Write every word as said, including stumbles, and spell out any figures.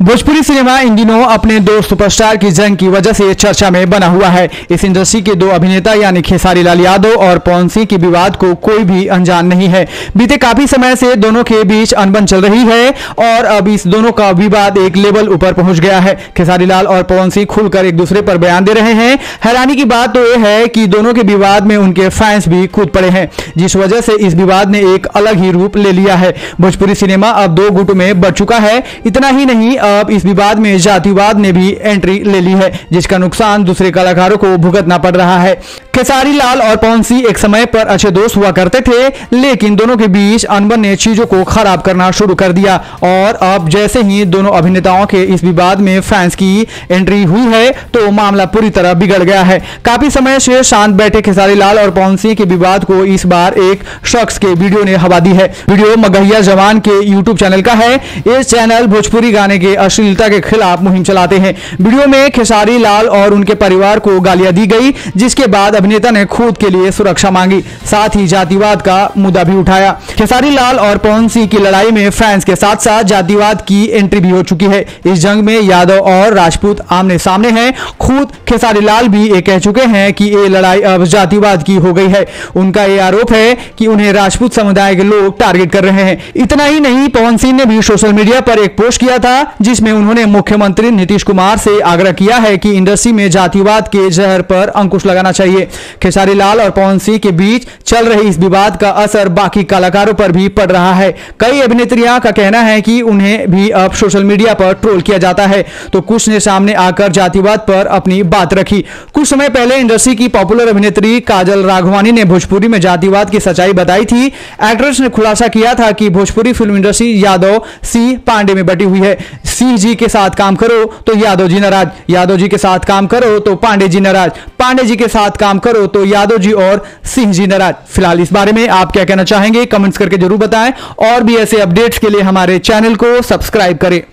Bhojpuri cinema इन दिनों अपने दो सुपरस्टार की जंग की वजह से चर्चा में बना हुआ है। इस इंडस्ट्री के दो अभिनेता यानी खेसारी लाल यादव और पवन सिंह के विवाद को कोई भी अनजान नहीं है। बीते काफी समय से दोनों के बीच अनबन चल रही है और अब इस दोनों का विवाद एक लेवल ऊपर पहुंच गया है। खेसारी लाल और पवन सिंह खुलकर एक दूसरे पर बयान दे रहे हैं। हैरानी की बात तो यह है कि दोनों के विवाद में उनके फैंस भी कूद पड़े हैं, जिस वजह से इस विवाद ने एक अलग ही रूप ले लिया है। भोजपुरी सिनेमा अब दो गुटों में बढ़ चुका है। इतना ही नहीं, अब इस विवाद में जातिवाद ने भी एंट्री ले ली है, जिसका नुकसान दूसरे कलाकारों को भुगतना पड़ रहा है। खेसारी लाल और पवन सिंह एक समय पर अच्छे दोस्त हुआ करते थे, लेकिन दोनों के बीच अनबन ने चीजों को खराब करना शुरू कर दिया और अब जैसे ही दोनों अभिनेताओं के इस विवाद में फैंस की एंट्री हुई है तो मामला पूरी तरह बिगड़ गया है। काफी समय से शांत बैठे खेसारी लाल और पवन सिंह के विवाद को इस बार एक शख्स के वीडियो ने हवा दी है। वीडियो मगहिया जवान के यूट्यूब चैनल का है। इस चैनल भोजपुरी गाने के अश्लीलता के खिलाफ मुहिम चलाते हैं। वीडियो में खेसारी लाल और उनके परिवार को गालियां दी गई, जिसके बाद अभिनेता ने खुद के लिए सुरक्षा मांगी, साथ ही जातिवाद का मुद्दा भी उठाया। खेसारी लाल और पवन सिंह की लड़ाई में फैंस के साथ साथ जातिवाद की एंट्री भी हो चुकी है। इस जंग में यादव और राजपूत आमने सामने हैं। खुद खेसारी लाल भी ये कह चुके हैं कि ये लड़ाई अब जातिवाद की हो गई है। उनका ये आरोप है कि उन्हें राजपूत समुदाय के लोग टारगेट कर रहे हैं। इतना ही नहीं, पवन सिंह ने भी सोशल मीडिया पर एक पोस्ट किया था, जिसमें उन्होंने मुख्यमंत्री नीतीश कुमार से आग्रह किया है कि इंडस्ट्री में जातिवाद के जहर पर अंकुश लगाना चाहिए। खेसारी लाल और पवन सिंह के बीच चल रहे इस विवाद का असर बाकी कलाकारों पर भी पड़ रहा है। कई अभिनेत्रियां का कहना है कि उन्हें भी अब सोशल मीडिया पर ट्रोल किया जाता है, तो कुछ ने सामने आकर जातिवाद पर अपनी बात रखी। कुछ समय पहले इंडस्ट्री की पॉपुलर अभिनेत्री काजल राघवानी ने भोजपुरी में जातिवाद की सच्चाई बताई थी। एक्ट्रेस ने खुलासा किया था कि भोजपुरी फिल्म इंडस्ट्री यादव सिंह पांडे में बटी हुई है। सिंह जी के साथ काम करो तो यादव जी नाराज, यादव जी के साथ काम करो तो पांडे जी नाराज, पांडे जी के साथ काम करो तो यादव जी और सिंह जी नाराज। फिलहाल इस बारे में आप क्या कहना चाहेंगे, कमेंट्स करके जरूर बताएं और भी ऐसे अपडेट्स के लिए हमारे चैनल को सब्सक्राइब करें।